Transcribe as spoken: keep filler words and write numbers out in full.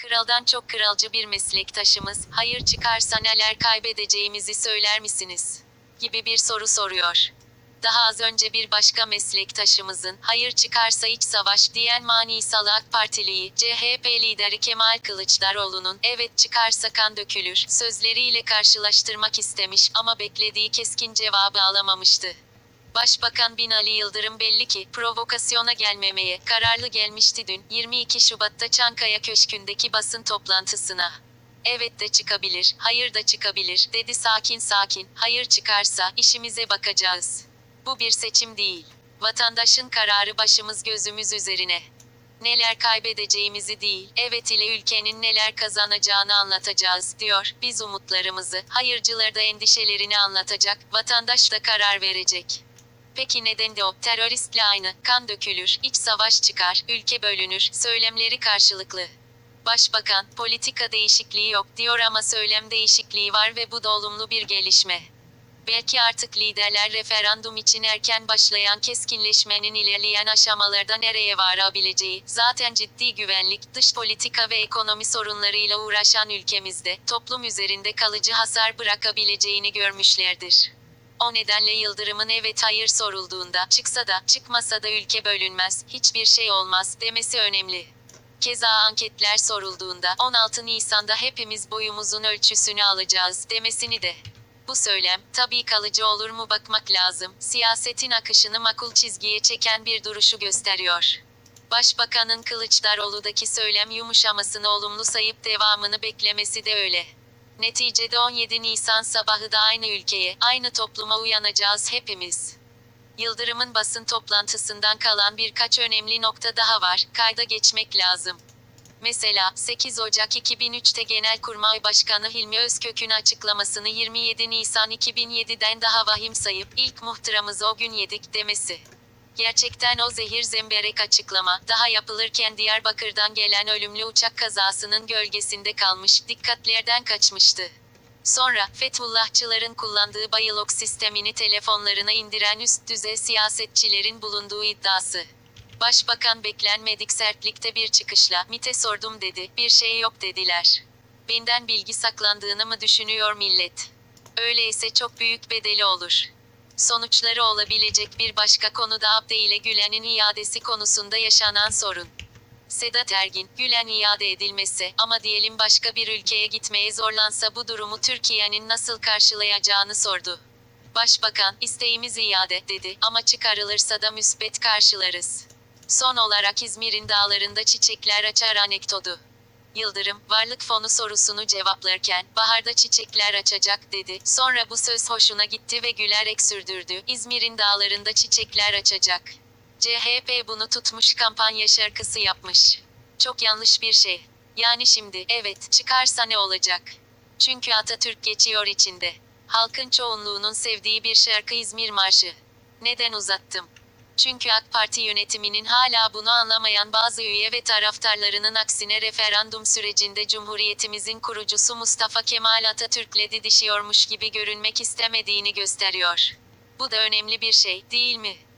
Kraldan çok kralcı bir meslektaşımız, hayır çıkarsa neler kaybedeceğimizi söyler misiniz? Gibi bir soru soruyor. Daha az önce bir başka meslektaşımızın, hayır çıkarsa iç savaş diyen Manisa'lı AK Partiliyi, C H P lideri Kemal Kılıçdaroğlu'nun, evet çıkarsa kan dökülür, sözleriyle karşılaştırmak istemiş ama beklediği keskin cevabı alamamıştı. Başbakan Binali Yıldırım belli ki, provokasyona gelmemeye kararlı gelmişti dün, yirmi iki Şubat'ta Çankaya Köşkü'ndeki basın toplantısına. Evet de çıkabilir, hayır da çıkabilir, dedi sakin sakin, hayır çıkarsa, işimize bakacağız. Bu bir seçim değil. Vatandaşın kararı başımız gözümüz üzerine. Neler kaybedeceğimizi değil, evet ile ülkenin neler kazanacağını anlatacağız, diyor. Biz umutlarımızı, hayırcılar da endişelerini anlatacak, vatandaş da karar verecek. Peki neden de o, teröristle aynı, kan dökülür, iç savaş çıkar, ülke bölünür, söylemleri karşılıklı. Başbakan, politika değişikliği yok, diyor ama söylem değişikliği var ve bu da olumlu bir gelişme. Belki artık liderler referandum için erken başlayan keskinleşmenin ilerleyen aşamalarda nereye varabileceği, zaten ciddi güvenlik, dış politika ve ekonomi sorunlarıyla uğraşan ülkemizde, toplum üzerinde kalıcı hasar bırakabileceğini görmüşlerdir. O nedenle Yıldırım'ın evet hayır sorulduğunda, çıksa da, çıkmasa da ülke bölünmez, hiçbir şey olmaz, demesi önemli. Keza anketler sorulduğunda, on altı Nisan'da hepimiz boyumuzun ölçüsünü alacağız, demesini de. Bu söylem, tabii kalıcı olur mu bakmak lazım, siyasetin akışını makul çizgiye çeken bir duruşu gösteriyor. Başbakanın Kılıçdaroğlu'daki söylem yumuşamasını olumlu sayıp devamını beklemesi de öyle. Neticede on yedi Nisan sabahı da aynı ülkeye, aynı topluma uyanacağız hepimiz. Yıldırım'ın basın toplantısından kalan birkaç önemli nokta daha var, kayda geçmek lazım. Mesela, sekiz Ocak iki bin üç'te Genelkurmay Başkanı Hilmi Özkök'ün açıklamasını yirmi yedi Nisan iki bin yedi'den daha vahim sayıp, ilk muhtıramızı o gün yedik, demesi. Gerçekten o zehir zemberek açıklama, daha yapılırken Diyarbakır'dan gelen ölümlü uçak kazasının gölgesinde kalmış, dikkatlerden kaçmıştı. Sonra, Fethullahçıların kullandığı Bayılok sistemini telefonlarına indiren üst düzey siyasetçilerin bulunduğu iddiası. Başbakan beklenmedik sertlikte bir çıkışla, MİT'e sordum dedi, bir şey yok dediler. Benden bilgi saklandığını mı düşünüyor millet? Öyleyse çok büyük bedeli olur. Sonuçları olabilecek bir başka konu da Abde ile Gülen'in iadesi konusunda yaşanan sorun. Sedat Ergin, Gülen iade edilmesi, ama diyelim başka bir ülkeye gitmeye zorlansa bu durumu Türkiye'nin nasıl karşılayacağını sordu. Başbakan, isteğimiz iade, dedi, ama çıkarılırsa da müsbet karşılarız. Son olarak İzmir'in dağlarında çiçekler açar anekdotu. Yıldırım, varlık fonu sorusunu cevaplarken, baharda çiçekler açacak, dedi. Sonra bu söz hoşuna gitti ve gülerek sürdürdü. İzmir'in dağlarında çiçekler açacak. C H P bunu tutmuş kampanya şarkısı yapmış. Çok yanlış bir şey. Yani şimdi, evet, çıkarsa ne olacak? Çünkü Atatürk geçiyor içinde. Halkın çoğunluğunun sevdiği bir şarkı İzmir Marşı. Neden uzattım? Çünkü AK Parti yönetiminin hala bunu anlamayan bazı üye ve taraftarlarının aksine referandum sürecinde Cumhuriyetimizin kurucusu Mustafa Kemal Atatürk'le didişiyormuş gibi görünmek istemediğini gösteriyor. Bu da önemli bir şey, değil mi?